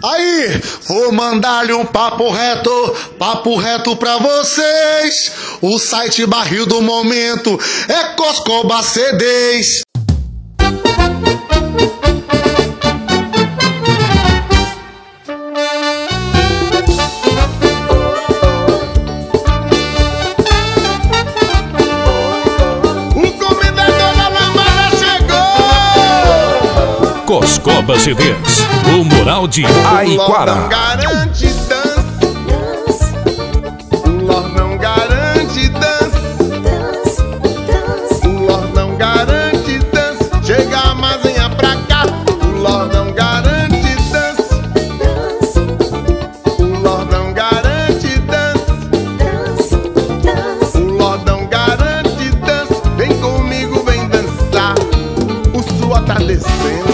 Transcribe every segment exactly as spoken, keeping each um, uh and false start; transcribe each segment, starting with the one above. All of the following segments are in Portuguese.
Aí, vou mandar-lhe um papo reto, papo reto pra vocês. O site barril do momento é Coscoba C Ds. Coscoba C Ds, o mural de Aiquara. O Lordão garante dança, o Lordão garante dança, o Lordão garante dança. Chega a mazinha pra cá, o Lordão garante dança, o Lordão garante dança, o Lordão garante dança. Vem comigo, vem dançar, o suor tá descendo.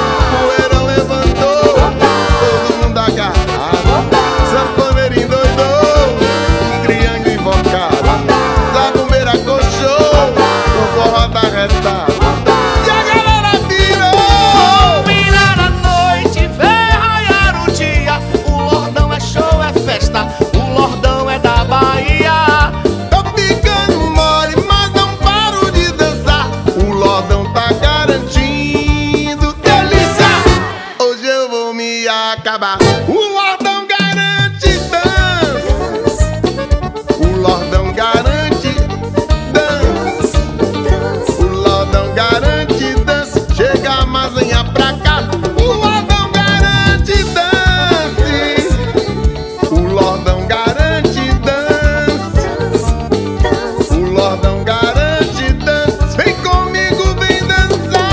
O Lordão garante dança, o Lordão garante dança, o Lordão garante dança. Chega a mazinha pra cá, o Lordão garante dança, o Lordão garante dança, o Lordão garante dança. Vem comigo, vem dançar.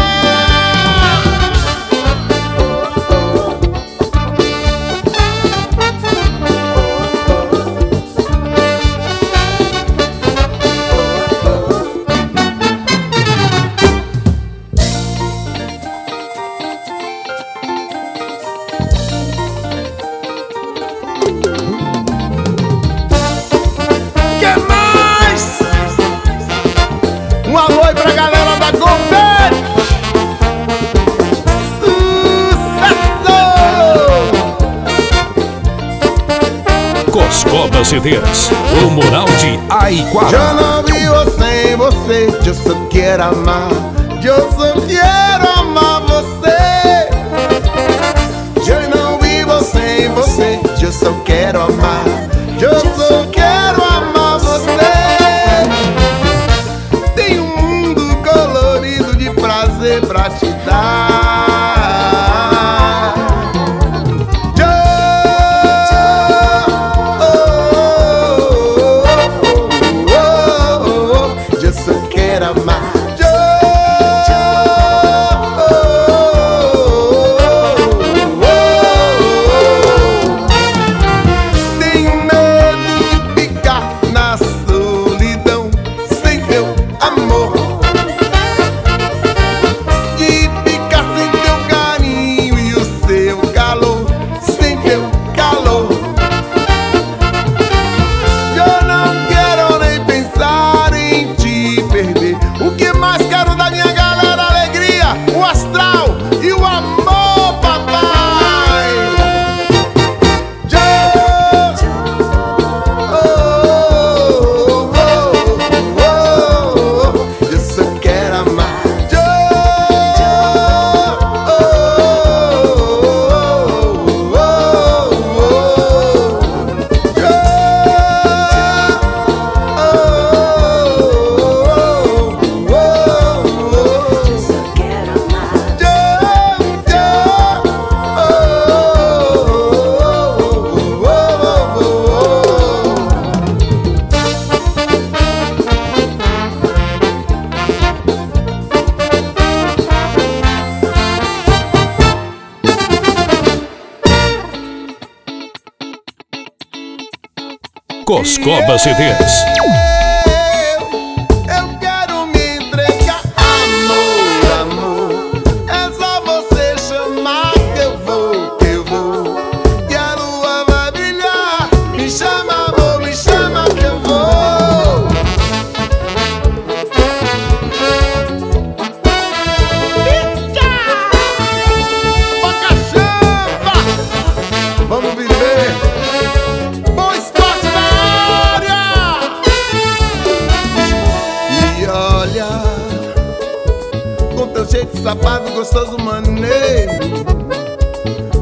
Um alô aí pra galera da Gourmet. Sucesso! Coscoba C Ds, o mural de Aiquara. Eu não vivo sem você, eu só quero amar, eu só quero amar você. Eu não vivo sem você, eu só quero amar, eu só quero amar você. Prazer pra te dar. Eu, oh, oh, oh, oh, eu só quero amar. Tenho medo de ficar na solidão sem teu amor. Coscoba C Ds.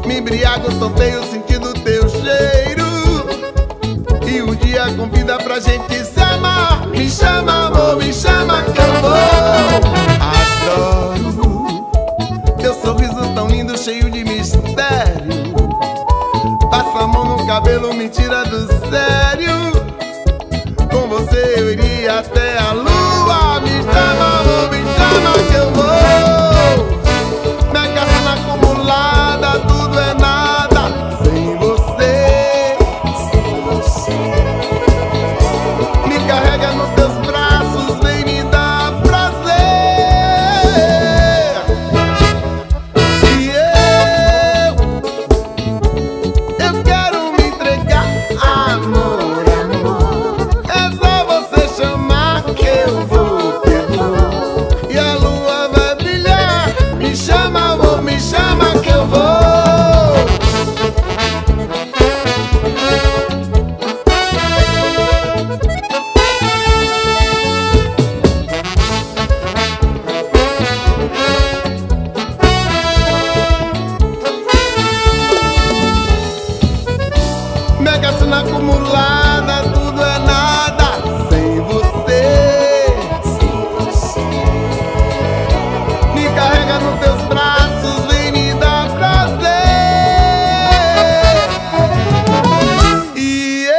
Me embriago, solteio, sentindo teu cheiro. E o dia convida pra gente se amar. Me chama, amor, me chama que eu vou. Adoro teu sorriso tão lindo, cheio de mistério. Passa a mão no cabelo, me tira do sério. Com você eu iria até a lua. Me chama, amor, me chama que eu vou. Minha cena acumulada, tudo é nada sem você. Sem você. Me carrega nos teus braços, vem me dar prazer. E eu, eu quero me entregar, amor, amor. É só você chamar que eu vou, que eu vou. E a lua vai brilhar. Me chama, amor, me chama que eu vou. Mega cena acumulada, tudo é nada sem você. Sem você. Me carrega nos teus braços, vem me dar prazer. E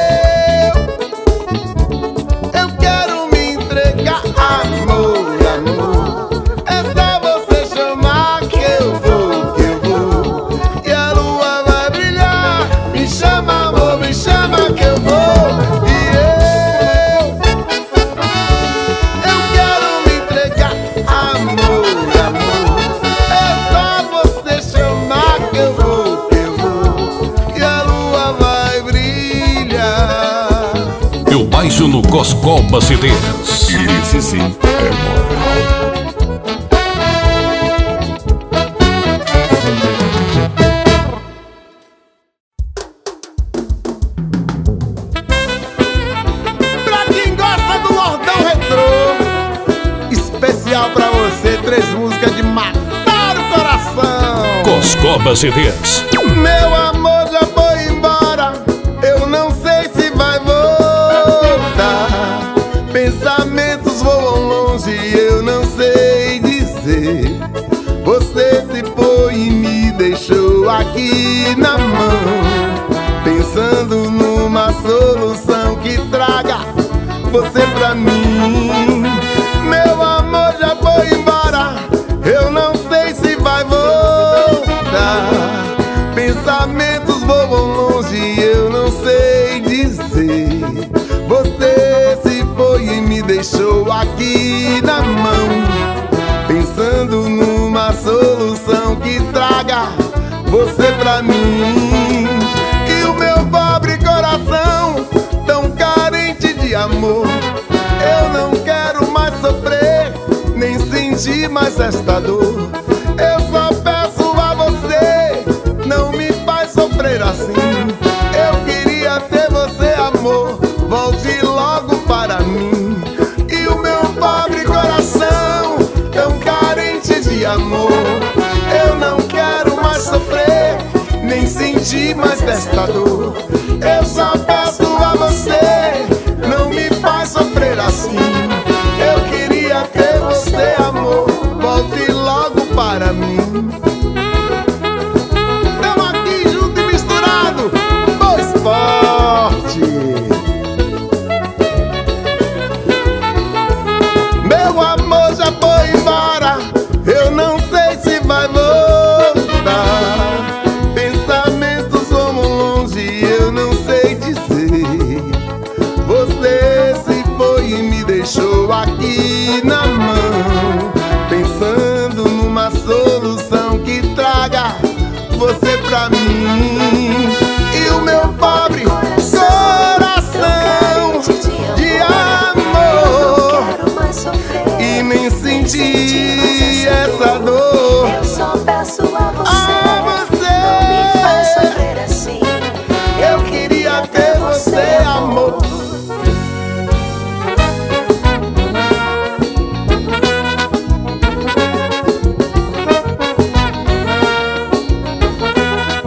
eu, eu quero me entregar, amor, amor. É só você chamar que eu vou, que eu vou. E a lua vai brilhar. Me chama, amor, me chama que eu vou. E eu, eu quero me entregar, amor, amor. É só você chamar que eu vou, que eu vou. E a lua vai brilhar. Eu baixo no Coscoba C Ds. Esse sim é moral. Pra quem gosta do Lordão Retrô, especial pra você, três músicas de matar o coração. Coscoba C Ds. Meu amor já foi embora, eu não sei se vai voltar. Pensamentos voam longe, eu não sei dizer. Você se foi e me deixou aqui na mão, pensando numa solução que traga você pra mim. Meu amor já foi embora, eu não sei se vai voltar. Pensamentos voam longe, eu não sei dizer. Você se foi e me deixou aqui na mão, pensando numa solução que traga você pra mim. E o meu pobre coração, tão carente de amor, eu não quero mais sofrer, nem sentir mais esta dor. Eu só peço a você, não me faz sofrer assim. Eu queria ter você, amor, volte logo para mim. E o meu pobre coração, tão carente de amor, eu não quero mais sofrer, nem sentir mais desta dor. Eu só peço a você, não me faz sofrer assim. Eu queria ter você, amor, volte logo para mim. Tamo aqui junto e misturado, Boa Esporte. Meu amor já foi embora, eu não sei se vai voltar. Pensamentos vão longe, eu não sei dizer.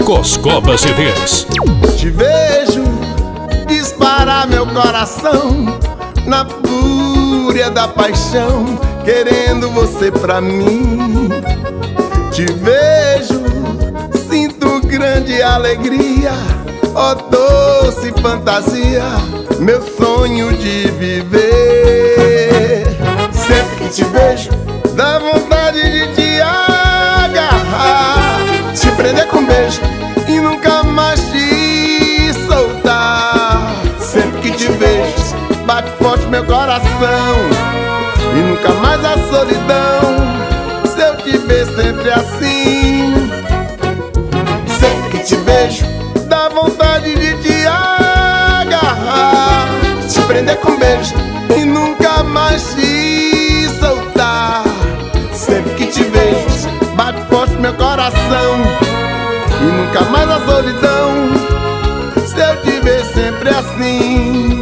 Coscoba C Ds. Te vejo disparar meu coração na fúria da paixão, querendo você pra mim. Te vejo, sinto grande alegria, ó doce fantasia, meu sonho de viver. Sempre que te vejo, dá vontade de te agarrar, te prender com beijo e nunca mais te soltar. Sempre que te vejo, bate forte meu coração e nunca mais a solidão, se eu te ver sempre assim. Sempre que te vejo, dá vontade de te agarrar, te prender com beijo e nunca mais te soltar. Sempre que te vejo, bate forte meu coração e nunca mais a solidão, se eu te ver sempre assim.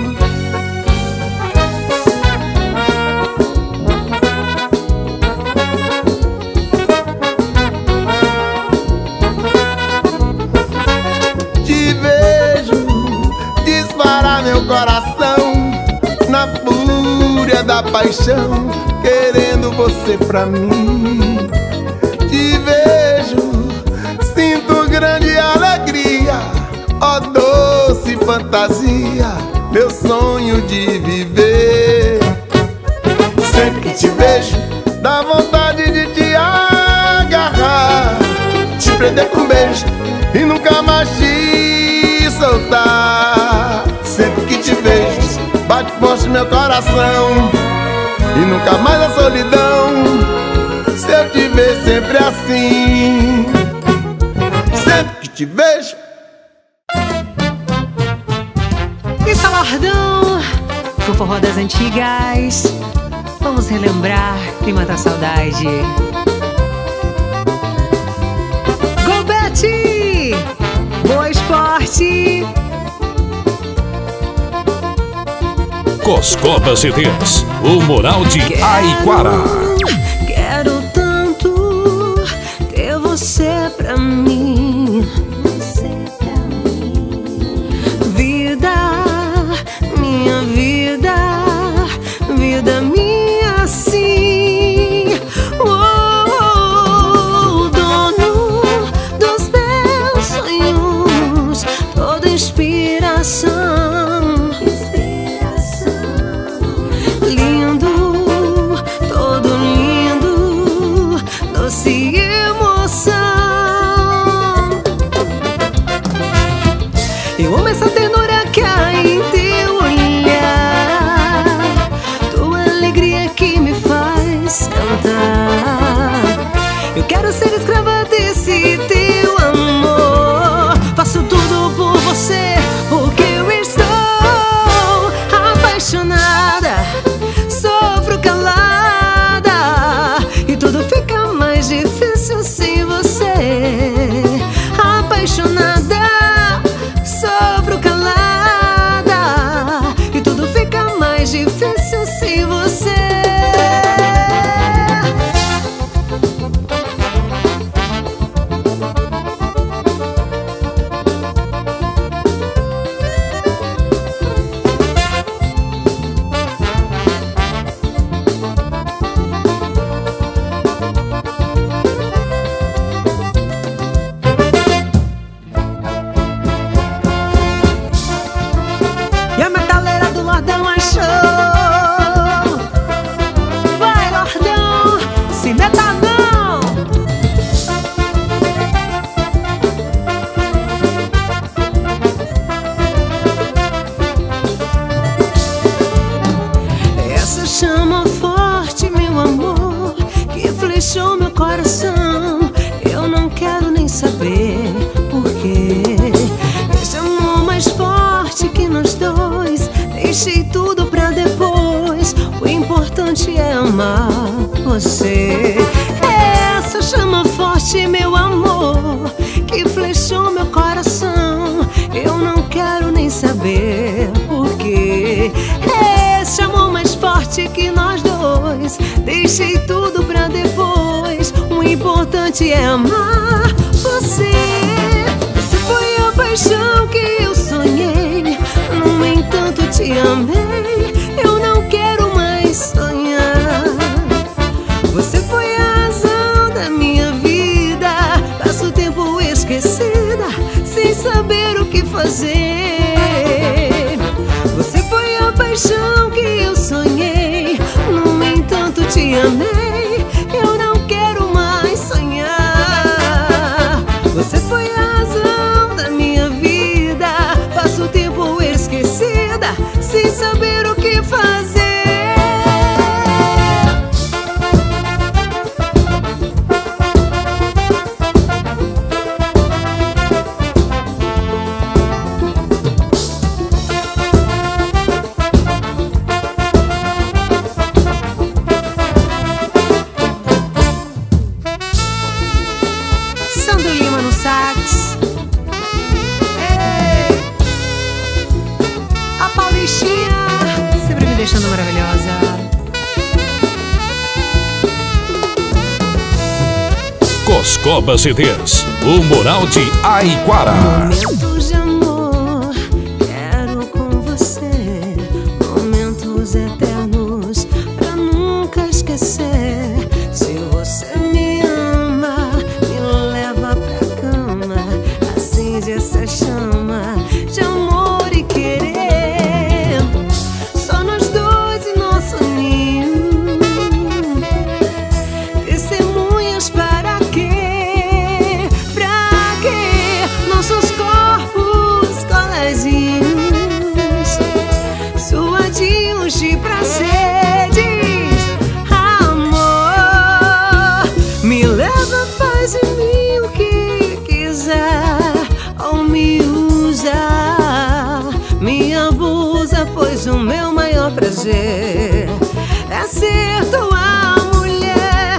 Meu coração na fúria da paixão, querendo você pra mim. Te vejo, sinto grande alegria, ó doce fantasia, meu sonho de viver. Sempre que te vejo, dá vontade de te agarrar, te prender com beijo e nunca mais te soltar. Sempre que te vejo, bate forte meu coração e nunca mais a solidão, se eu te ver sempre assim. Sempre que te vejo. Isso é Lordão, com forró das antigas. Vamos relembrar e matar a saudade. Go Betty! Boa esporte! Coscoba C Ds, o moral de Aiquara. Quero tanto ter você pra mim, você pra mim. Vida, minha vida, vida minha sim. Oh, oh, dono dos meus sonhos, toda inspiração. Eu amo essa ternura que há em teu olhar, tua alegria que me faz cantar. Eu quero ser escrava desse teu amor, faço tudo por você, porque eu estou apaixonada, sofro calada e tudo fica mais difícil sem você. Apaixonada, sofro calada e tudo fica mais difícil sem você. E a metaleira do Lordão achou. Vai, Lordão, se meta não. Essa chama forte, meu amor, que flechou meu coração, eu não quero nem saber porquê. Esse amor mais forte que nós dois, deixei tudo pra depois, o importante é amar você. Essa chama forte, meu amor, que flechou meu coração, eu não quero nem saber porquê. Esse amor mais forte que nós dois, deixei tudo pra depois, o importante é amar você. fazer. Você foi a paixão que eu sonhei, no entanto te amei, eu não quero mais sonhar. Você foi a razão da minha vida, passo o tempo esquecida, sem saber o que fazer. Sandro Lima no sax. Ei! A Paulistinha sempre me deixando maravilhosa. Coscoba C Ds, o Moral de Aiquara. Momentos de amor, quero com você. Momentos eternos, pra nunca esquecer. Se você me ama, me leva pra cama, acende essa chama de amor e querer. Só nós dois e nosso ninho, testemunhas para quê? Pra quê? Nossos corpos coladinhos, suadinhos de prazeres. Amor, me leva, faz de mim o que quiser, ou me usa, me abusa, pois o meu maior prazer é ser tua mulher.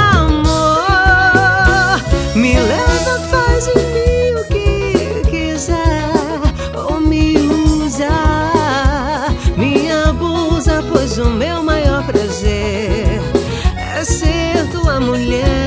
Amor, me leva, faz de mim o que quiser, ou me usa, me abusa, pois o meu maior prazer é ser tua mulher.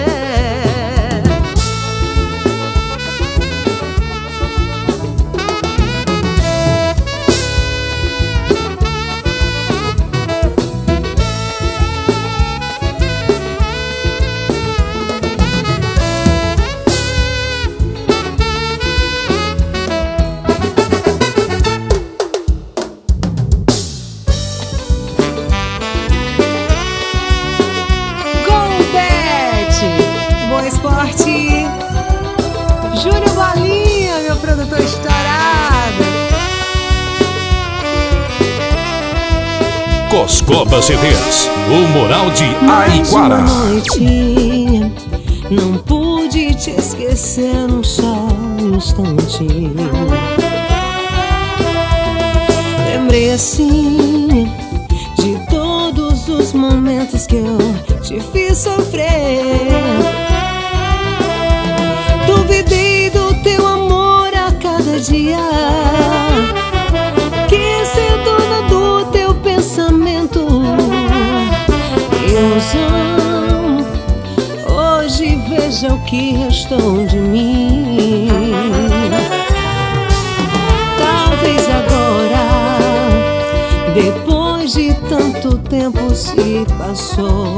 Boa Esporte, Júnior Bolinha, meu produtor estourado. Coscoba C Ds, o Moral de Aiquara. Mais uma noite, não pude te esquecer num só instante. Lembrei assim de todos os momentos que eu te fiz sofrer. Duvidei do teu amor a cada dia, quis ser dona do teu pensamento. Ilusão, hoje veja o que restou de mim. Talvez agora, depois de tanto tempo se passou,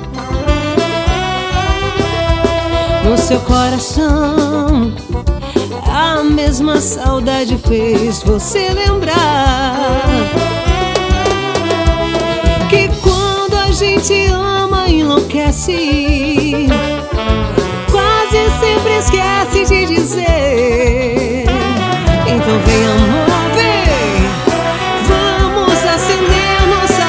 no seu coração a mesma saudade fez você lembrar que quando a gente ama enlouquece, quase sempre esquece de dizer. Então vem, amor, vem, vamos acender nossa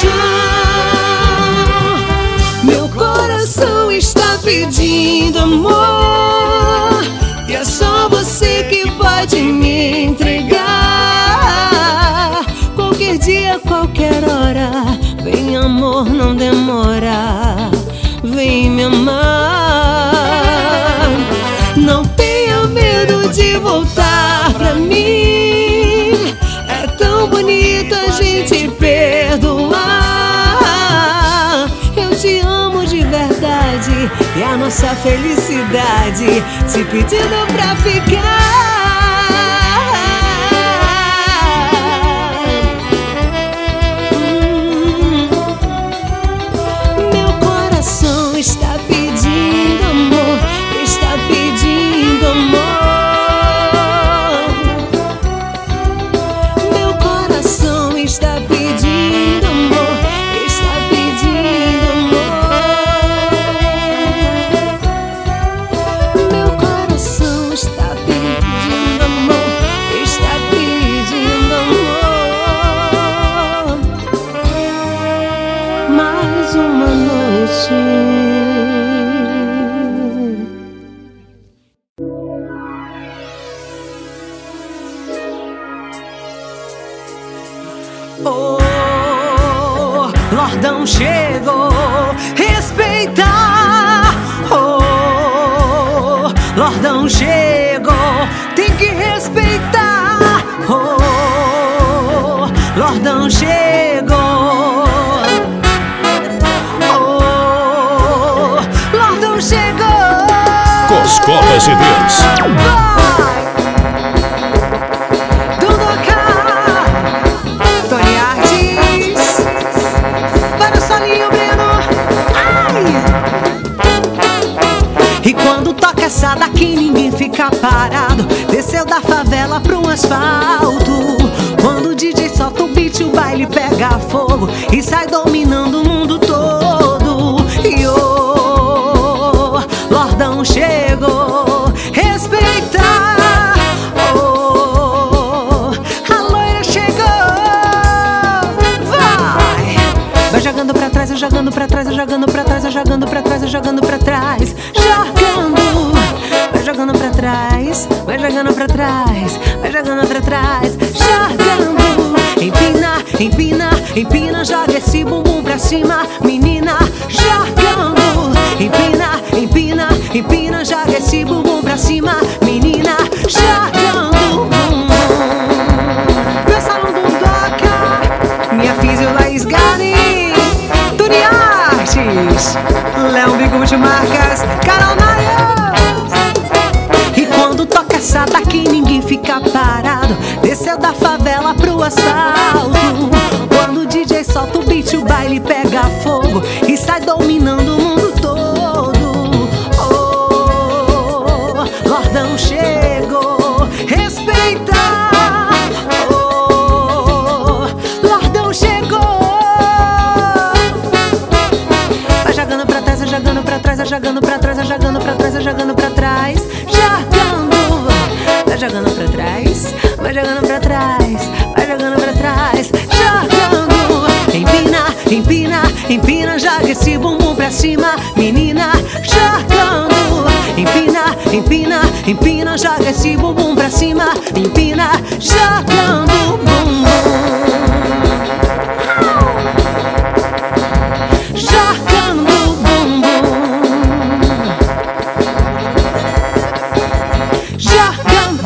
paixão. Meu coração está pedindo amor, e é só você que pode me entregar. Qualquer dia, qualquer hora, vem, amor, não demora, vem me amar. Não tenha medo de voltar pra mim, é tão bonito a gente perdoar. Eu te amo de verdade, e a nossa felicidade te pedindo pra ficar. Hum, meu coração está pedindo amor, está pedindo amor. Oh, Lordão chegou, respeita. Oh, Lordão chegou, tem que respeitar. Oh, Lordão chegou. Oh, Lordão chegou. Coscoba C Ds. E quando toca essa daqui ninguém fica parado. Desceu da favela pro asfalto. Quando o D J solta o beat o baile pega fogo e sai dominando o mundo todo. E oh, Lordão chegou, respeita. Oh, a loira chegou. Vai, vai jogando pra trás, vai jogando pra trás, vai jogando pra trás, vai jogando pra trás, vai jogando pra trás. Jogando, vai jogando pra trás, vai jogando pra trás, vai jogando pra trás, jogando. Empina, empina, empina, joga esse bumbum pra cima, menina, jogando. Empina, empina, empina, joga esse bumbum pra cima, menina, jogando. Meu salão do Doca, minha físio Laís Gani, Tuni Artes, Léo Bico de Marcas, Carol Maia. E quando toca essa daqui ninguém fica parado. Desceu da favela pro asfalto. Quando o D J solta o beat o baile pega fogo e sai dominando o mundo todo. Oh, Lordão chegou, respeita. Oh, Lordão chegou. Vai jogando pra trás, vai jogando pra trás, vai jogando pra trás, vai jogando pra trás, vai jogando pra trás, jogando. Vai jogando pra trás, vai jogando pra trás, vai jogando pra trás, jogando. Empina, empina, empina, joga esse bumbum pra cima, menina, jogando. Empina, empina, empina, joga esse bumbum pra cima, empina, jogando bumbum. Jogando bumbum. Jogando.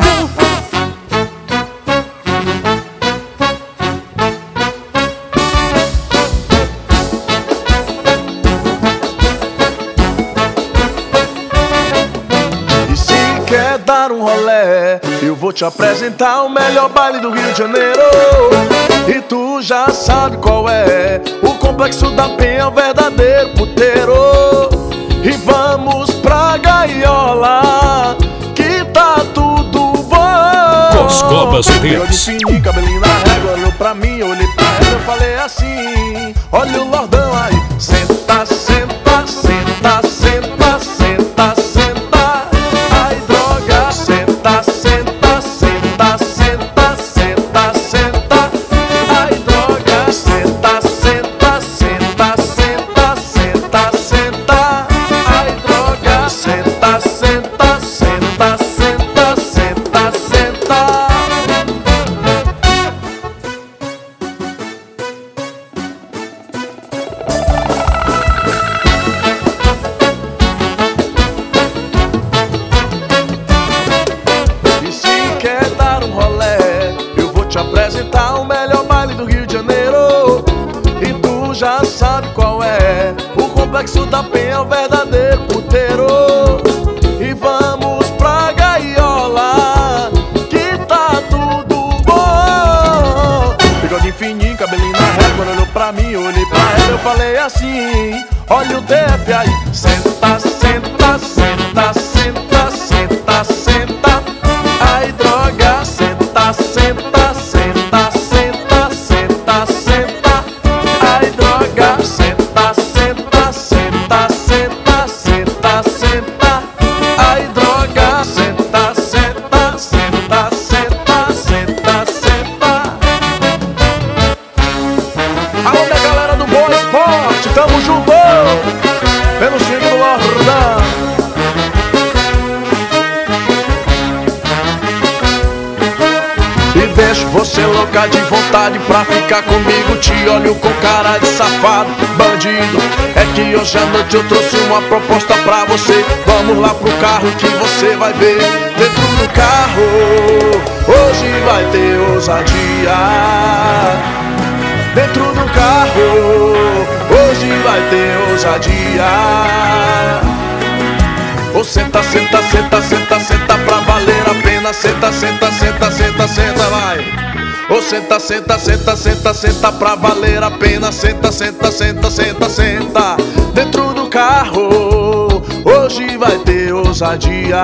E se quer dar um rolé, eu vou te apresentar o melhor baile do Rio de Janeiro. E tu já sabe qual é. O Complexo da Penha é o verdadeiro puteiro. E vamos pra gaiola, que tá tudo bom. Coscoba C Ds. Eu defini, cabelinho na régua, olhou pra mim, eu olhei pra ela, eu falei assim: olha o Lordão aí, senta, senta, senta, senta, senta, senta. Ai droga, senta, senta, senta, senta, senta, senta. Ai droga, senta, senta, senta, senta, senta, senta. Ai droga, senta, senta, senta, senta, senta, senta. E se quer dar um rolé, eu vou te apresentar o melhor baile do Rio de Janeiro. E tu já sabe qual é. O Complexo da Penha é o verdadeiro puteiro. E vamos pra gaiola, que tá tudo bom. Bigode fininho, cabelinho na régua, olhou pra mim, eu olhei pra ela, eu falei assim: olha o D F aí, senta, senta, senta, senta, senta, senta. Ai droga, senta, senta, senta, senta, senta, senta. Ai droga, senta, senta, senta, senta, senta, senta. Ai droga, senta, senta, senta, senta, senta, senta. Alô minha galera do Boa Esporte, tamo junto! Pelo swing do Lordão. E deixo você louca de vontade pra ficar comigo. Te olho com cara de safado, bandido. É que hoje à noite eu trouxe uma proposta pra você. Vamos lá pro carro que você vai ver. Dentro do carro, hoje vai ter ousadia. Dentro do carro, hoje vai ter ousadia. Ô, senta, senta, senta, senta, senta pra valer a pena. Senta, senta, senta, senta, senta, vai. Ô, senta, senta, senta, senta, senta pra valer a pena. Senta, senta, senta, senta, senta. Dentro do carro, hoje vai ter ousadia.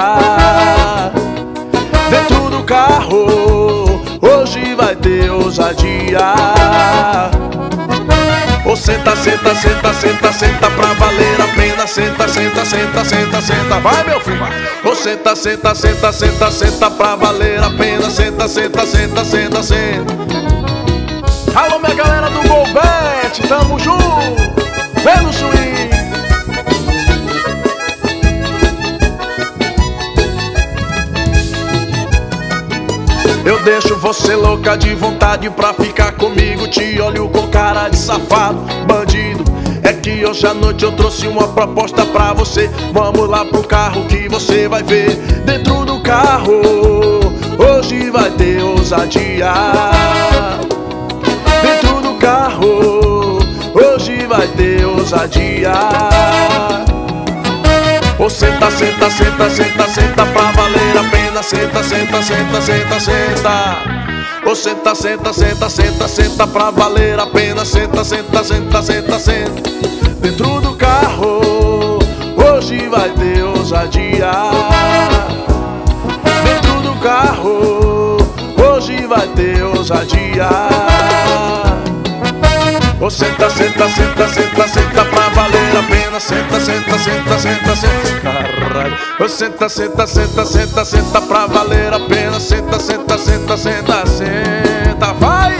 Dentro do carro, hoje vai ter ousadia. Ô, senta, senta, senta, senta, senta pra valer a pena. Senta, senta, senta, senta, senta, vai meu filho. Ô, senta, senta, senta, senta, senta pra valer a pena. Senta, senta, senta, senta, senta. Alô, minha galera do Golbet, tamo junto. Vem no swing. Eu deixo você louca de vontade pra ficar comigo. Te olho com cara de safado, bandido. É que hoje à noite eu trouxe uma proposta pra você. Vamos lá pro carro que você vai ver. Dentro do carro, hoje vai ter ousadia. Dentro do carro, hoje vai ter ousadia. Ô, senta, senta, senta, senta, senta pra valer a pena. Senta, senta, senta, senta, senta. Ô, senta, senta, senta, senta, senta pra valer a pena. Senta, senta, senta, senta, senta. Dentro do carro, hoje vai ter ousadia. Dentro do carro, hoje vai ter ousadia. Ô, senta, senta, senta, senta, senta pra valer a pena. Senta, senta, senta, senta, senta. Caralho. Ô, senta, senta, senta, senta, senta pra valer a pena. Senta, senta, senta, senta, senta, vai!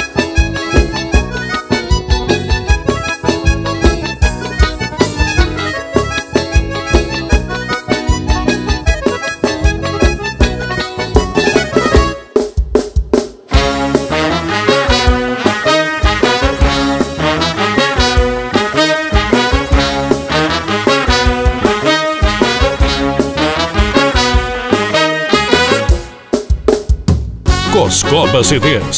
Coscoba C Ds.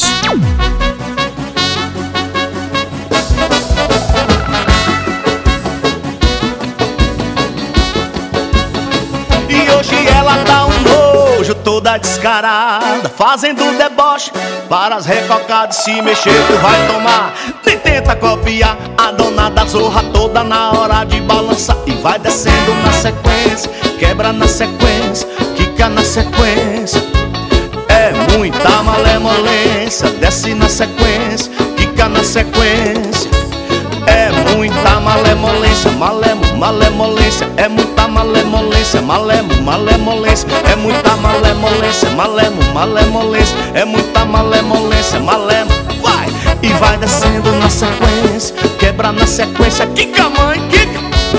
E hoje ela tá um nojo, toda descarada, fazendo deboche para as recocadas. Se mexer tu vai tomar, nem tenta copiar a dona da zorra toda na hora de balançar. E vai descendo na sequência, quebra na sequência, quica na sequência. É muita malemolência, desce na sequência, quica na sequência. É muita malemolência, malemo, malemolência. É muita malemolência, malemo, malemolência. É muita malemolência, malemo, malemolência. É muita malemolência, malemo, vai! E vai descendo na sequência, quebra na sequência, quica mãe, quica.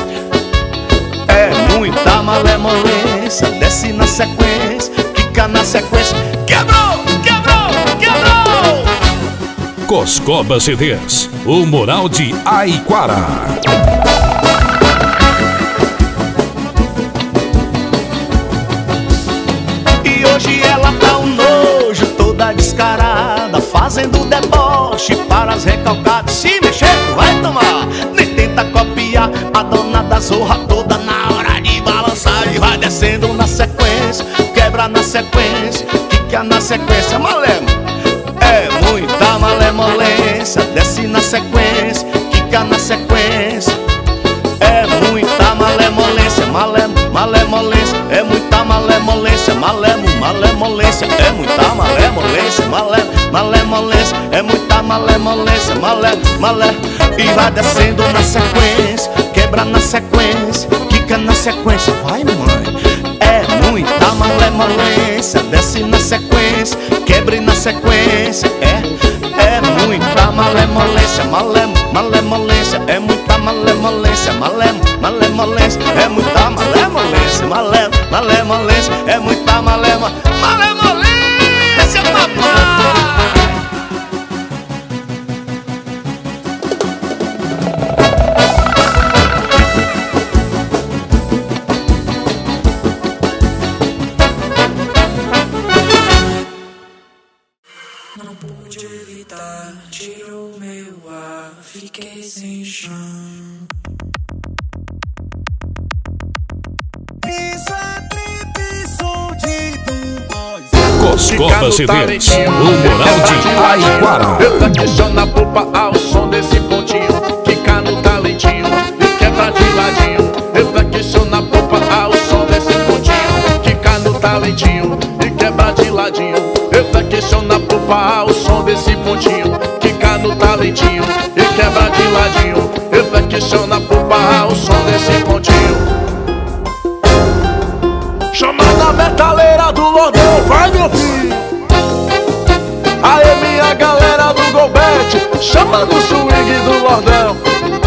É muita malemolência, desce na sequência, quica na sequência. Quebrou, quebrou, quebrou! Coscoba C Ds, o moral de Aiquara. E hoje ela tá um nojo, toda descarada, fazendo deboche para as recalcadas. Se mexer, vai tomar, nem tenta copiar a dona da zorra toda na hora de balançar. E vai descendo na sequência, quebra na sequência, quica na sequência, malemo. É muita malemolência, desce na sequência, quica na sequência. É muita malemolência, malemo, malemolência. É muita malemolência, malemo, malemolência. É muita malemolência, malemo, malemolência. É muita malemolência, malemo, malemo. E vai descendo na sequência, quebra na sequência, quica na sequência, vai mãe. É muita malemolência, desce na sequência, quebre na sequência. É, é muita malemolência, malemo, malemolência. É muita malemolência, malemo, malemolência. É muita malemolência, malemo, malemolência. É muita malema, malemolência, papai. não pude evitar, tirou meu ar, fiquei sem chão. Isso é trip, som de Dumbois. Coscoba C Ds, o moral de Aiquara. Reflexiona a polpa ao som desse pontinho, quica no talentinho e quebra de ladinho. Reflexiona a polpa ao som desse pontinho, quica no talentinho e quebra de ladinho. Reflexiona a polpa ao som desse pontinho, quica no talentinho e quebra de ladinho. Reflexiona a polpa ao som desse pontinho. Chamada metaleira do Lordão, vai meu filho. Aê minha galera do Golbete, chama no swing do Lordão.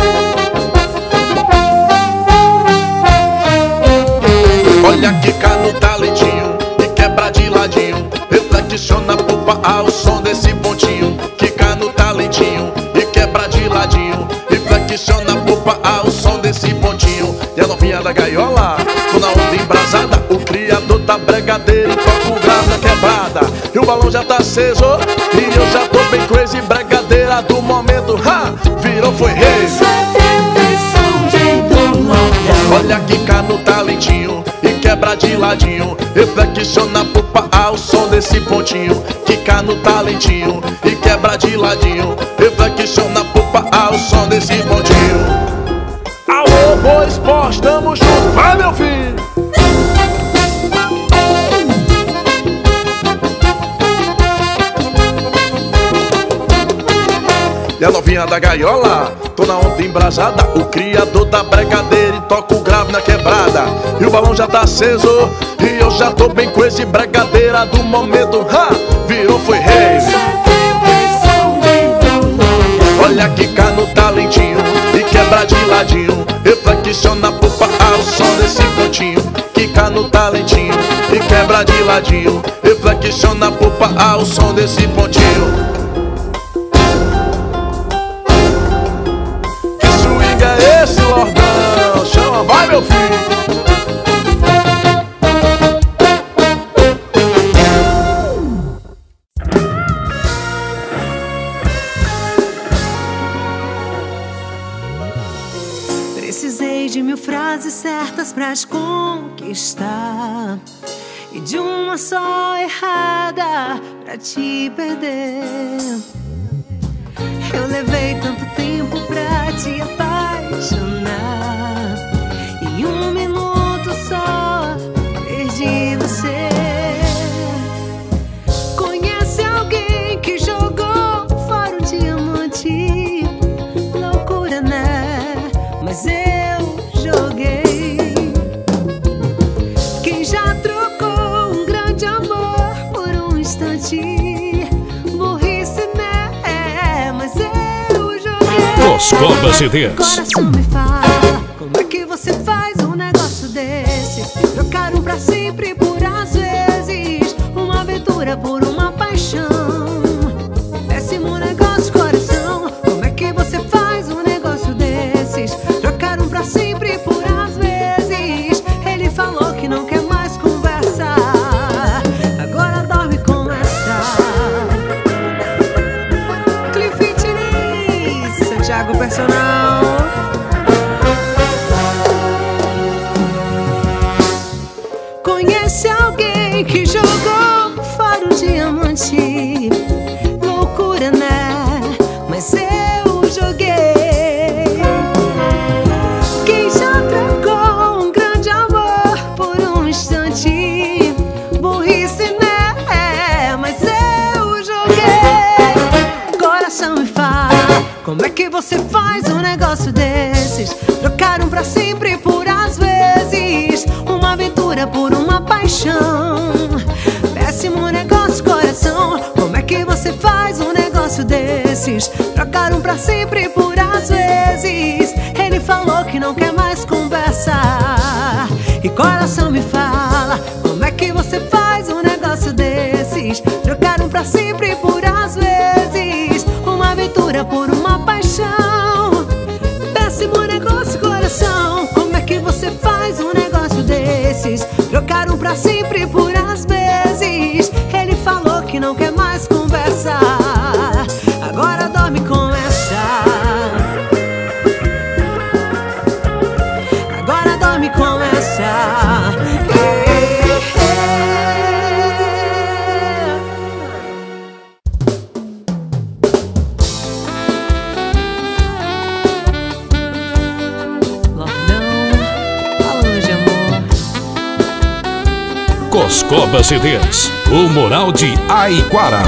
Olha que cá no talentinho e quebra de ladinho. Reflexiona a polpa ao som desse pontinho, quica no talentinho e quebra de ladinho. Reflexiona a polpa ao som desse pontinho. E a novinha da gaiola, tô na onda embrasada. O criador tá bregadeiro, toca o grave na quebrada. E o balão já tá aceso e eu já tô bem crazy. Bregadeira do momento, ha, virou foi rei. Olha que cá no talentinho e quebra de ladinho. Reflexiona a polpa ao som desse pontinho, quica no talentinho e quebra de ladinho. Reflexiona a polpa ao som desse pontinho. Alô, Boa Esporte, tamo junto, vai meu filho. E a novinha da gaiola, tô na onda embrasada. O criador da bregadeira e toca o grave na quebrada. E o balão já tá aceso e eu já tô bem com esse bregadeira do momento, ha, virou foi rei. Olha que cá no talentinho e quebra de ladinho. Reflexiona a polpa ao som desse pontinho, quica no talentinho e quebra de ladinho. Reflexiona a polpa ao som desse pontinho. Esse Lordão, chama, vai meu filho. Precisei de mil frases certas pra te conquistar e de uma só errada pra te perder. Eu levei tanto tempo pra te apaixonar, em um minuto só perdi você. Conhece alguém que jogou fora um diamante? Loucura, né? Mas eu joguei. Quem já trocou um grande amor por um instante? Burrice, né? Mas eu joguei. Coscoba C Ds. Coração me fala, como é que você faz um negócio desse? Trocar um pra sempre por às vezes, uma aventura por uma paixão. Péssimo negócio, coração. Como é que você faz um negócio desses? Trocar um pra sempre por às vezes. Ele falou que não quer mais conversar, agora dorme com essa. Cliff Diniz, Santiago Personal. Conhece alguém que jogou fora um diamante? Loucura, né? Mas eu joguei. Quem já trocou um grande amor por um instante? Burrice, né? Mas eu joguei. Coração me fala, como é que você faz um negócio desses? Trocar um pra sempre por às vezes, uma aventura por uma paixão. Péssimo negócio, coração. Como é que você faz um negócio desses? Trocar um pra sempre por às vezes. Ele falou que não quer mais conversar. E coração me fala, como é que você faz um negócio desses? Trocar um pra sempre por às vezes, uma aventura por uma paixão. Péssimo negócio, coração. Como é que você faz um negócio desses? Trocar um pra sempre por às vezes. Ele falou que não quer mais conversar. Coscoba C Ds, o Moral de Aiquara.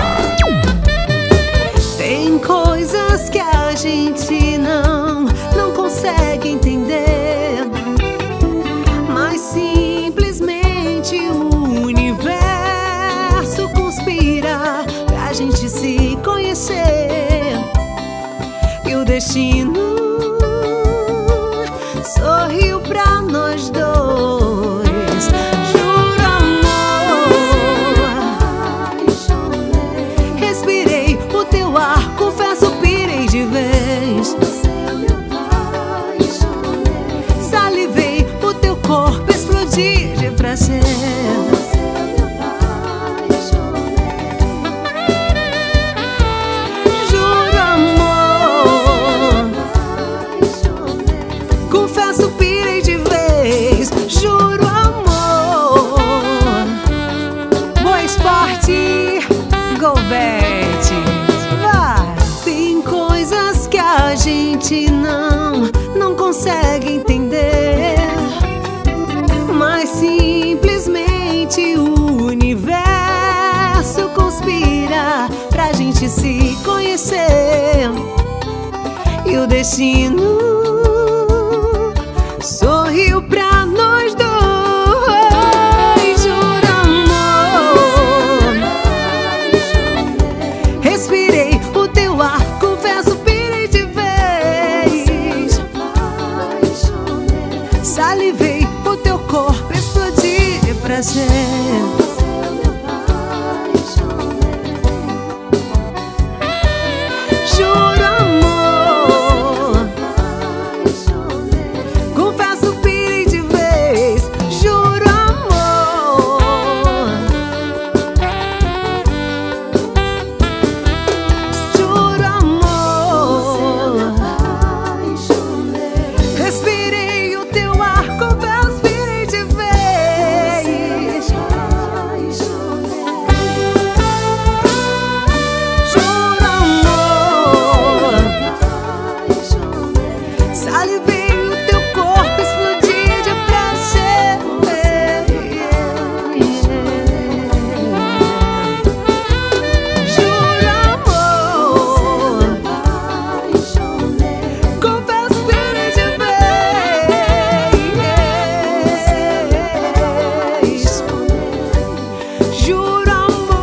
Tem coisas que a gente não, não consegue entender, mas simplesmente o universo conspira pra gente se conhecer. E o destino sorriu pra nós dois. Juro, amor, respirei o teu ar, confesso, pirei de vez. Salivei o teu corpo, explodi de prazer. Tem coisas que a gente não, não consegue entender, mas simplesmente o universo conspira pra gente se conhecer. E o destino sorriu pra nós dois. Salivei o teu corpo, explodi de prazer. Juro, amor, confesso, pirei de vez. Juro, amor, juro, amor, respirei o teu ar, confesso, pirei de vez. Juro, amor, salivei o teu corpo, explodi de prazer. Juro, amor, confesso, pirei de vez. Juro,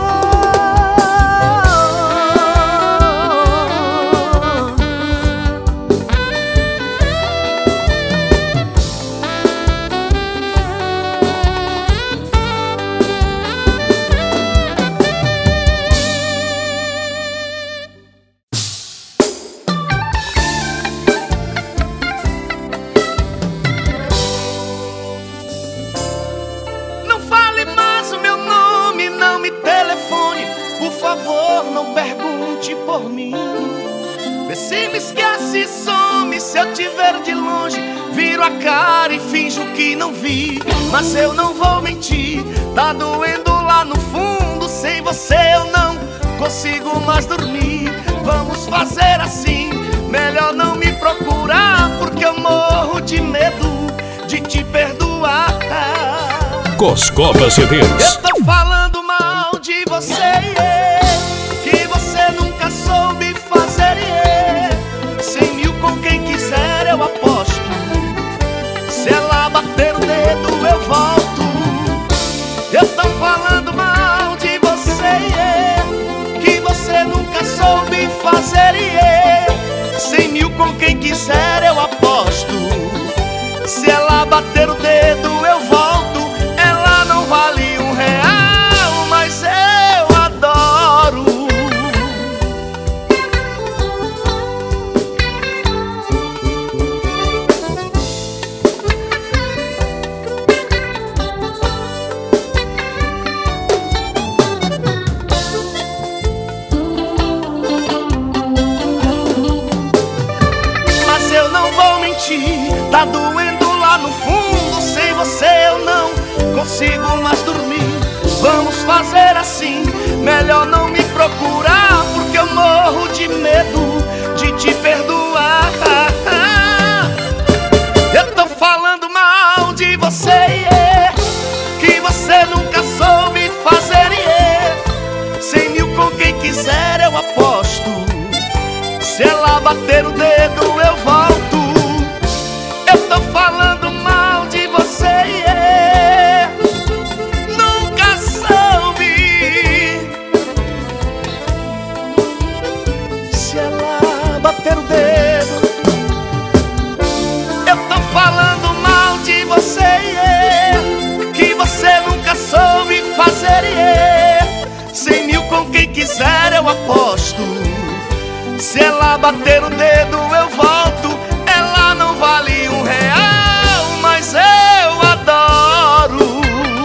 Não fale mais o meu nome, não me telefone. Por favor, não pergunte por mim. Vê se me esquece e some. Se eu te ver de longe, viro a cara e finjo que não vi. Mas eu não vou mentir, tá doendo lá no fundo. Sem você eu não consigo mais dormir. Vamos fazer assim, melhor não me procurar, porque eu morro de medo de te perdoar. Coscoba C Ds. Eu tô falando mal de você, yeah, que você nunca soube fazer, yeah. Cem mil com quem quiser eu aposto. Se ela bater o dedo eu volto. Eu tô falando mal de você, yeah, que você nunca soube fazer, yeah. Cem mil com quem quiser eu aposto. Se ela bater o dedo eu volto. Ela não vale um real, mas eu adoro. Mas eu não vou mentir, tá doendo lá no fundo. Sem você eu não consigo mais dormir. Vamos fazer assim, melhor não me procurar, porque eu morro de medo de te perdoar. Eu tô falando mal de você, yeah, que você nunca quiser eu aposto. Se ela bater o dedo eu volto. Eu tô falando mal de você, yeah. Nunca soube. Se ela bater o dedo, eu tô falando mal de você, yeah. Que você nunca soube fazer, yeah. Cem mil com quem quiser eu aposto. Se ela bater o dedo eu volto. Ela não vale um real, mas eu adoro.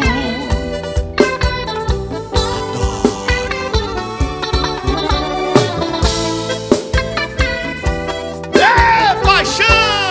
Adoro. É paixão!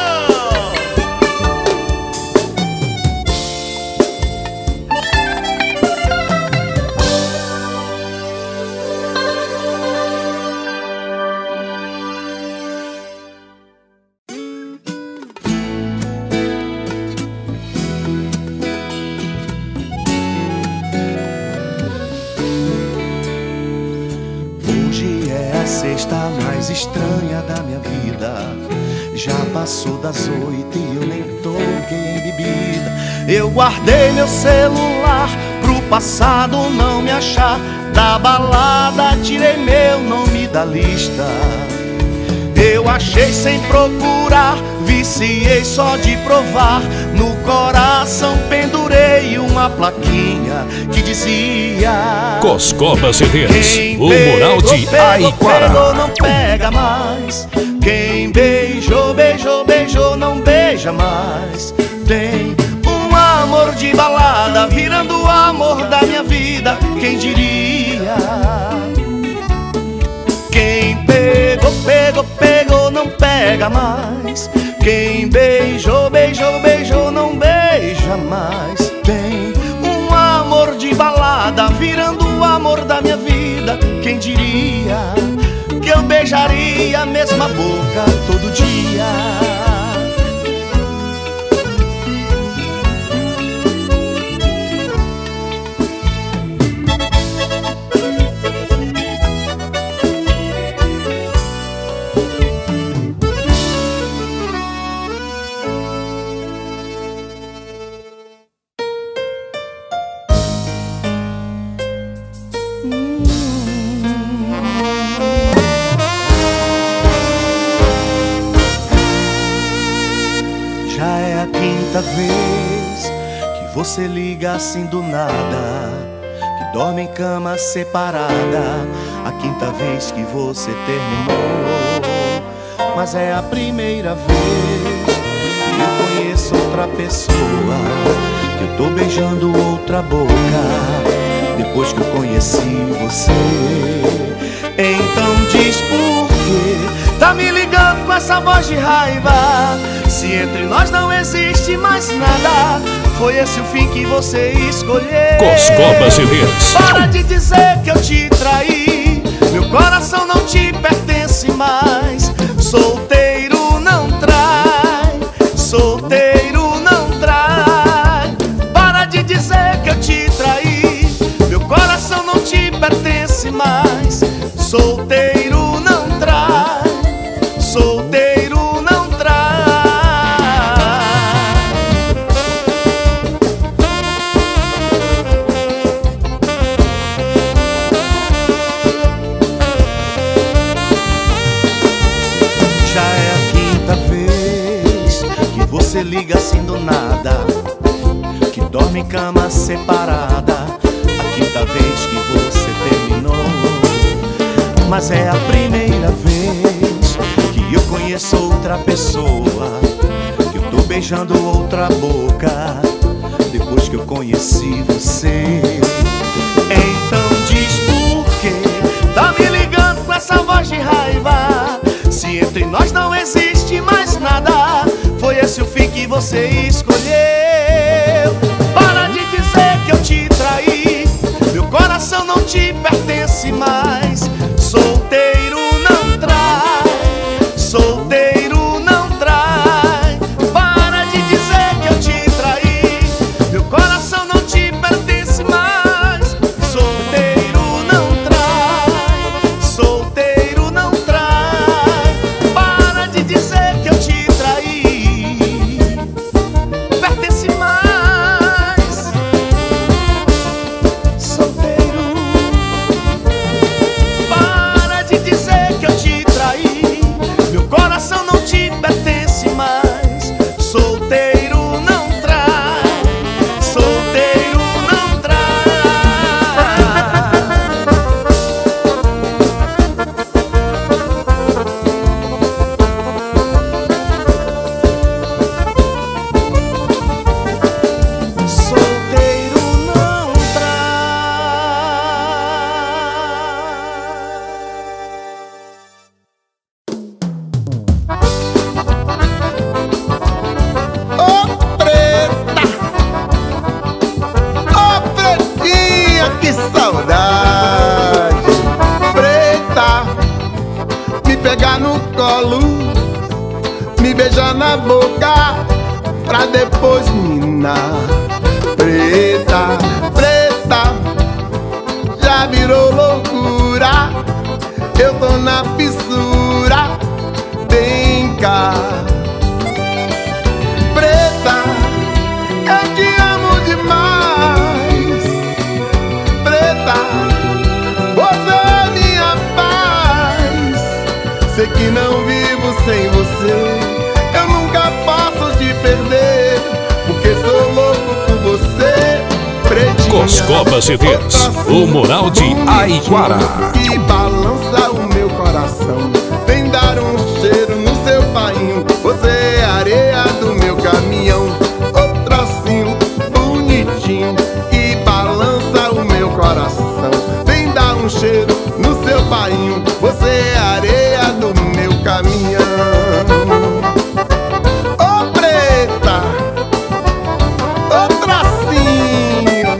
Sexta mais estranha da minha vida. Já passou das oito e eu nem toquei em bebida. Eu guardei meu celular pro passado não me achar. Da balada tirei meu nome da lista. Eu achei sem procurar, viciei só de provar. No coração pendurei uma plaquinha que dizia: Coscoba C Ds, quem o moral de pegou, Aiquara. pegou, não pega mais. Quem beijou, beijou, beijou, não beija mais. Tem um amor de balada virando o amor da minha vida. Quem diria? Quem pegou, pegou, pegou, não pega mais. Quem beijou, beijou, beijou, não beija mais. Tem um amor de balada virando o amor da minha vida. Quem diria que eu beijaria a mesma boca todo dia? Vez que você liga assim do nada, que dorme em cama separada. A quinta vez que você terminou, mas é a primeira vez que eu conheço outra pessoa, que eu tô beijando outra boca depois que eu conheci você. Então diz por quê tá me ligando com essa voz de raiva? Se entre nós não existe mais nada, foi esse o fim que você escolheu. Coscoba C Ds. Para de dizer que eu te traí, meu coração não te pertence mais. Solteiro não trai, solteiro não trai. Para de dizer que eu te traí, meu coração não te pertence mais. Solteiro não trai, solteiro não trai. Já é a quinta vez que você liga assim do nada, que dorme em cama separada. A quinta vez que você terminou, mas é a primeira vez que eu conheço outra pessoa, que eu tô beijando outra boca depois que eu conheci você. Então diz por quê tá me ligando com essa voz de raiva? Se entre nós não existe mais nada, foi esse o fim que você escolheu. Para de dizer que eu te traí, meu coração não te pertence mais. Solteiro não trai, solteiro não trai. Para de dizer que eu te traí, meu coração não te pertence mais. Solteiro não trai, colo, me beija na boca, pra depois minar. Preta, preta, já virou loucura, eu tô na fissura, vem cá. Preta, eu te amo demais. Preta, você é minha paz. Sei que não vivo sem você, eu nunca posso te perder, porque sou louco por você. Pretinha, Coscoba C Ds, o Moral de Aiquara. que balança o meu coração, vem dar um cheiro no seu painho. Você é a areia do meu caminhão, o trocinho bonitinho que balança o meu coração, vem dar um cheiro no seu painho. Você é a areia do meu caminhão. Ô preta, ô trocinho,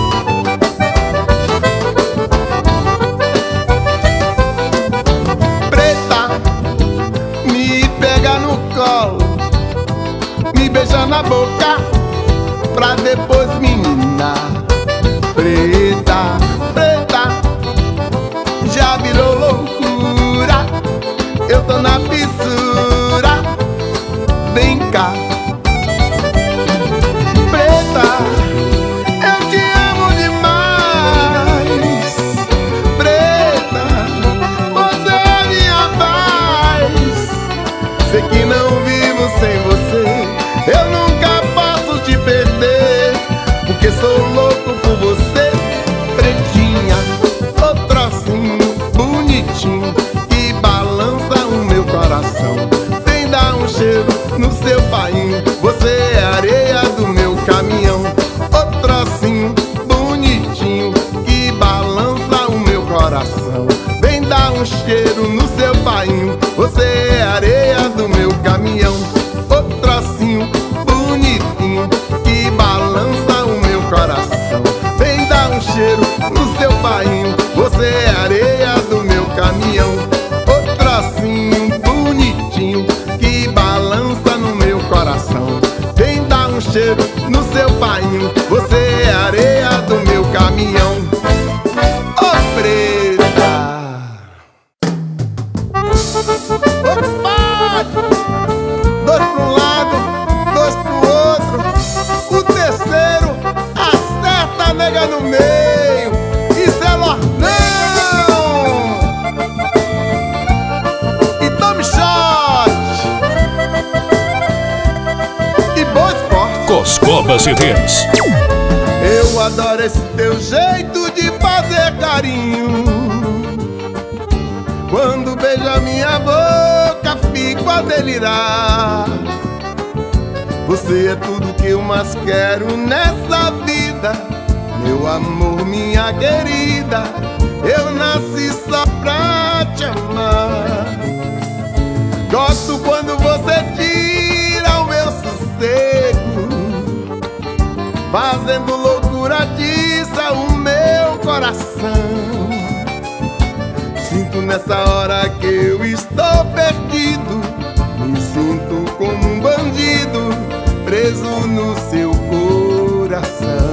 preta, me pega no colo, me beija na boca, pra depois me ninar. Preta, preta, já virou loucura, eu tô na fissura, vem cá. Preta, eu te amo demais. Preta, você é minha paz. Sei que não vivo sem você, eu nunca posso te perder, porque sou louco por você. Pretinha, ô trocinho bonitinho que balança o meu coração, vem dar um cheiro no seu painho. Você é a areia do meu caminhão, ô trocinho bonitinho que balança o meu coração, vem dar um cheiro no seu painho. Você é a areia do meu caminhão, ô trocinho bonitinho que balança o meu coração, vem dar um cheiro no seu painho. Você é a areia do meu caminhão, ô trocinho bonitinho que balança no meu coração, vem dar um cheiro no seu painho. Você é a areia do meu caminhão. Ô preta, opa! Dois pra um lado, dois pro outro, o terceiro acerta a nega no meio. Isso é Lordão! E tome shot! E boa esporte! Coscoba C Ds. Eu adoro esse teu jeito de fazer carinho. Quando beija minha boca, fico a delirar. Você é tudo que eu mais quero nessa vida, meu amor, minha querida. Eu nasci só pra te amar. Gosto quando você tira o meu sossego, fazendo loucura, atiça o meu coração. Sinto nessa hora que eu estou perdido, me sinto como um bandido preso no seu coração.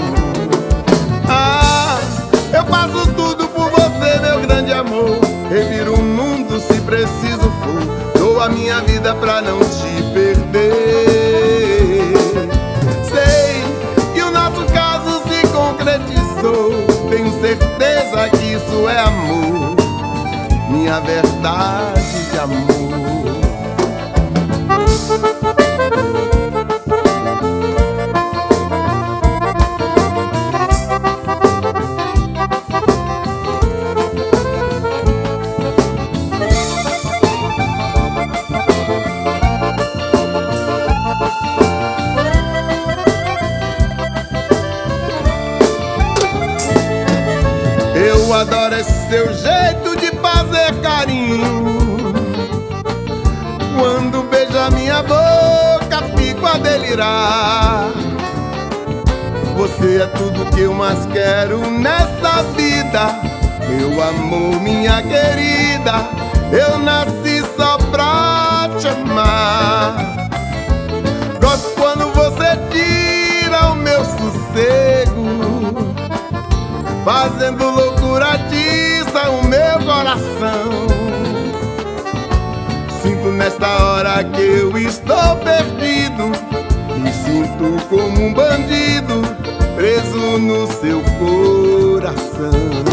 Ah, eu faço tudo por você, meu grande amor, reviro o mundo se preciso for, dou a minha vida pra não te perder. Sei que o nosso caso se concretizou, tenho certeza que isso é amor, minha verdade de amor. Eu adoro esse seu jeito de fazer carinho. Quando beija minha boca, fico a delirar. Você é tudo que eu mais quero nessa vida, meu amor, minha querida. Eu nasci só te amar. Gosto quando você tira o meu sossego, fazendo loucura atiça o meu coração. Sinto nesta hora que eu estou perdido, me sinto como um bandido preso no seu coração.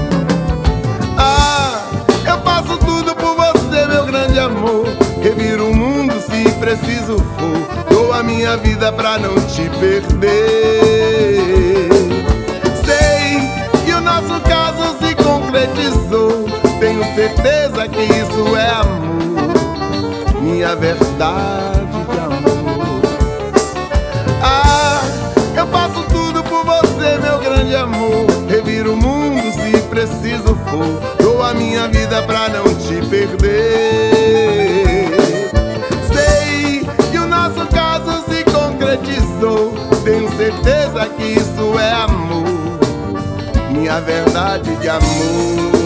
Ah, eu faço tudo por você, meu grande amor. Reviro o mundo se preciso for, dou a minha vida pra não te perder. Sei que o nosso caso se concretizou, tenho certeza que isso é amor, minha verdade de amor. Ah, eu faço tudo por você, meu grande amor. Reviro o mundo se preciso for, dou a minha vida pra não te perder. Sei que o nosso caso se concretizou, tenho certeza que isso é amor, minha verdade de amor.